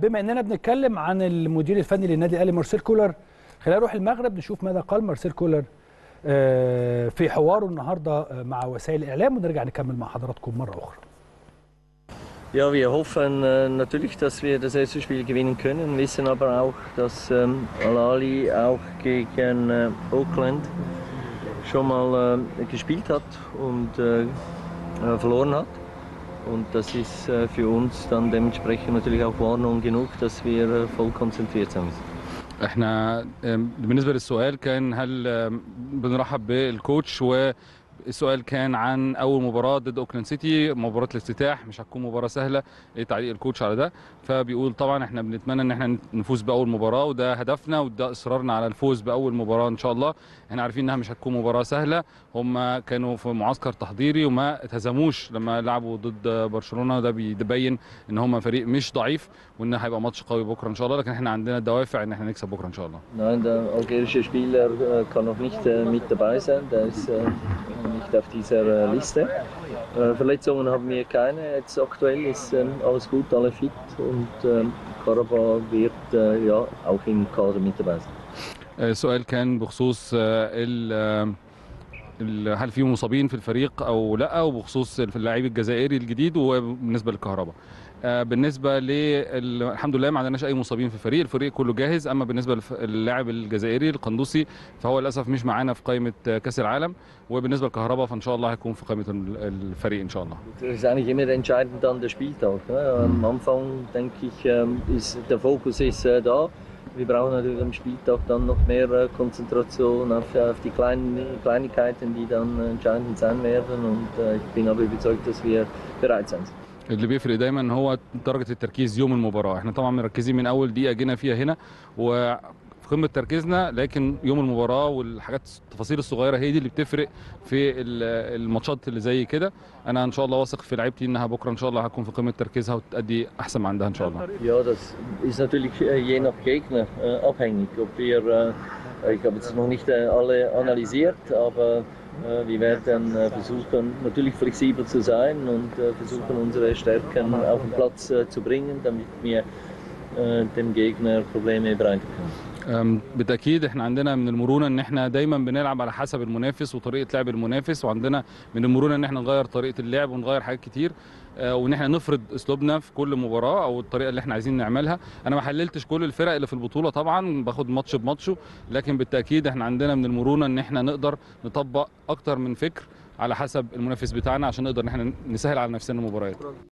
بما اننا بنتكلم عن المدير الفني للنادي الاهلي مارسيل كولر، خلينا نروح المغرب نشوف ماذا قال مارسيل كولر في حواره النهارده مع وسائل الاعلام، ونرجع نكمل مع حضراتكم مره اخرى. Ja, wir hoffen natürlich, dass wir das erste Spiel gewinnen können, wissen aber auch, dass Al-Ahly auch gegen Auckland schon mal gespielt hat und verloren hat. Und das ist für uns dann dementsprechend natürlich auch Warnung genug, dass wir voll konzentriert sein müssen. احنا بالنسبه للسؤال كان هل بنرحب بالكوتش، والسؤال كان عن اول مباراه ضد اوكلاند سيتي، مباراه الافتتاح مش هتكون مباراه سهله. ايه تعليق الكوتش على ده؟ فبيقول طبعا احنا بنتمنى ان احنا نفوز باول مباراه، وده هدفنا وده اصرارنا على الفوز باول مباراه ان شاء الله. احنا عارفين انها مش هتكون مباراه سهله، هم كانوا في معسكر تحضيري وما اتهزموش لما لعبوا ضد برشلونه، وده بيبين ان هم فريق مش ضعيف وان هيبقى ماتش قوي بكره ان شاء الله، لكن احنا عندنا دوافع ان احنا نكسب بكره ان شاء الله. Nein, der algerische Spieler kann noch nicht mit dabei sein, der ist nicht auf dieser Liste. Verletzungen haben wir keine, jetzt aktuell ist alles gut, alle fit und Karabakh wird ja auch im Kader mit dabei sein. السؤال كان بخصوص هل في مصابين في الفريق او لا، وبخصوص اللاعب الجزائري الجديد، وبالنسبه للكهرباء. بالنسبه الحمد لله ما عندناش اي مصابين في الفريق كله جاهز. اما بالنسبه للاعب الجزائري القندوسي فهو للاسف مش معانا في قائمه كاس العالم، وبالنسبه للكهرباء فان شاء الله هيكون في قائمه الفريق ان شاء الله. Das ist eigentlich immer entscheidend dann der Spieltag. Am Anfang denke ich, ist der Fokus ist da. Wir brauchen natürlich am Spieltag dann noch mehr Konzentration auf die Kleinigkeiten, die dann entscheidend sein werden. Und ich bin aber überzeugt, dass wir bereit sind. اللي بيفرق دايما هو درجه التركيز يوم المباراه. احنا طبعا مركزين من اول دقيقه جينا فيها هنا وفي قمه تركيزنا، لكن يوم المباراه والحاجات التفاصيل الصغيره هي دي اللي بتفرق في الماتشات اللي زي كده. انا ان شاء الله واثق في لعيبتي انها بكره ان شاء الله هتكون في قمه تركيزها وتأدي احسن ما عندها ان شاء الله. Ja, das ist natürlich je nach Gegner abhängig. Ich habe jetzt noch nicht alle analysiert, aber wir werden versuchen, natürlich flexibel zu sein und versuchen, unsere Stärken auf den Platz zu bringen, damit wir dem Gegner Probleme bereiten können. بالتاكيد احنا عندنا من المرونه ان احنا دايما بنلعب على حسب المنافس وطريقه لعب المنافس، وعندنا من المرونه ان احنا نغير طريقه اللعب ونغير حاجات كتير، وان احنا نفرض اسلوبنا في كل مباراه او الطريقه اللي احنا عايزين نعملها. انا ما حللتش كل الفرق اللي في البطوله طبعا، باخد ماتش بماتشه، لكن بالتاكيد احنا عندنا من المرونه ان احنا نقدر نطبق اكتر من فكر على حسب المنافس بتاعنا عشان نقدر ان احنا نسهل على نفسنا المباريات.